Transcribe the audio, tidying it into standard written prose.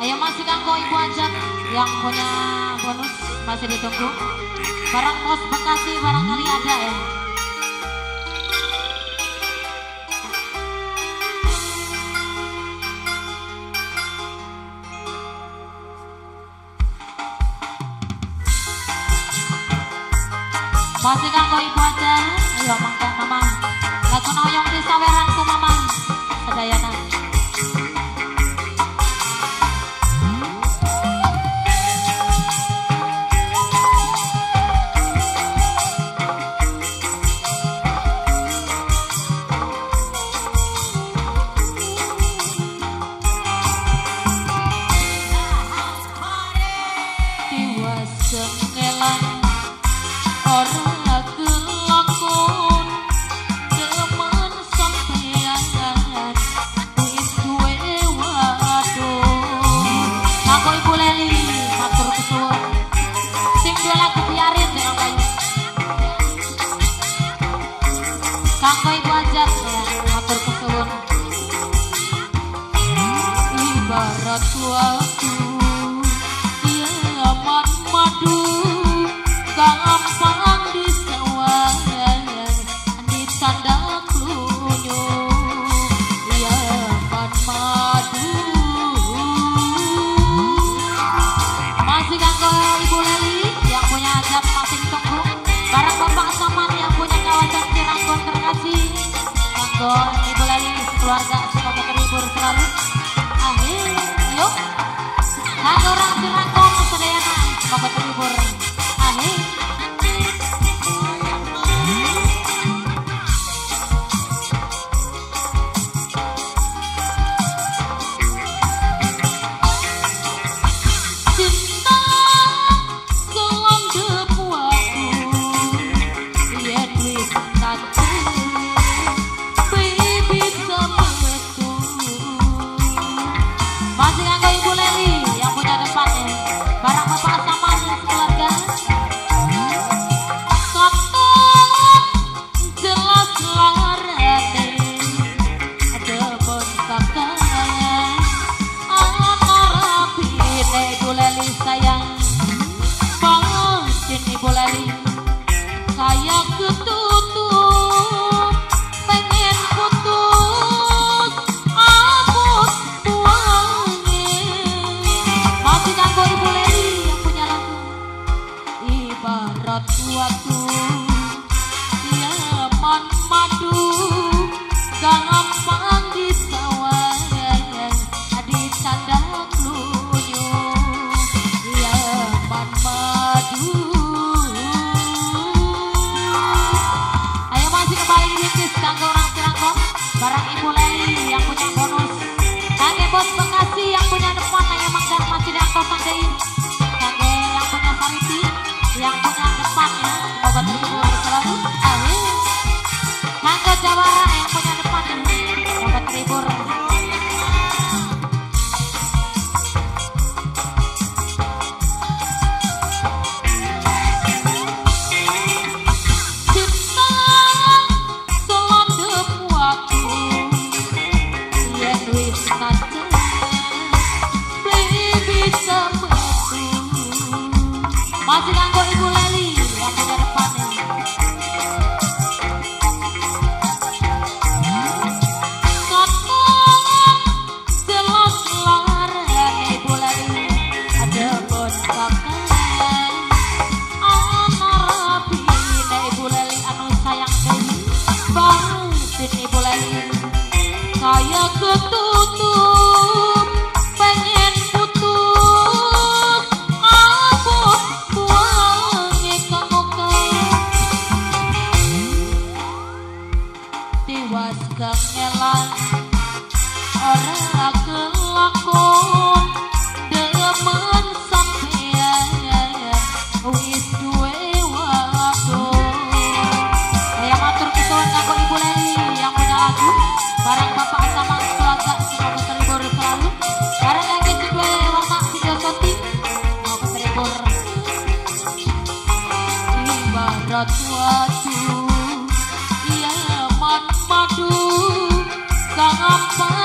Ayo masih kanggo ibu ajak yang punya bonus masih ditunggu. Barang Pos Bekasi barangkali ada ya. Masih kanggo ibu aja, ayo mangga mama. Lagu noyong di saweranku mama, sedayana. Tiwas sengelan orang kanggo ibu ajak ya, matur kesuwun. Ibarat waktu diaman madu gampang disawang ditandak lunyu diaman madu. Masih kanggo ibu Leli yang punya ajak masih ditunggu. Barang Bapak Saman yang punya kawasan Ciranggon terkasih. Kanggo ibu Leli keluarga semoga terhibur selalu. Amin. Yuk. Kanggo orang Ciranggon sedayana semoga terhibur. Amin. Masih kanggo ibu Leli yang punya depannya. Barang Bapak Saman keluarga. Soto jelas larane ada bonsakaya anarapine ibu Leli sayang. Pancen ibu Leli saya ketutup pengen putus abut masih kanggo ibu Leli yang punya lagu. Ibarat waktu diaman madu gampang disawang ditandak lunyu diaman madu. Ayo masih kembali dirintis kanggo orang Ciranggon. Barang ibu Leli yang punya bonus. Kangge Bos Bekasi yang punya depan ayo mangga masih diangkosan deui. Kangge yang punya Sariti yang punya depannya semoga terhibur selalu. Amin. Kangge Jawara yang punya depannya semoga terhibur. Cinta selondep waktu yen wis kaca bisa metu. Masih kanggo ibu Leli yang punya depannya. Soto jelas larane ibu Leli ada bonsakan anarapine ibu Leli anu sayang deui. Bangsin ibu Leli saya ketutup pengen putus abot buange kamuka tiwas gangelan ora kelakon demen sampeyan wis duwe wadon. Saya matur kesuwun kanggo ibu Leli yang punya lagu. Barang Bapak Saman keluarga semoga terhibur selalu. Barang lagi juga warna video shooting semoga terhibur. Ibarat waktu diaman madu gampang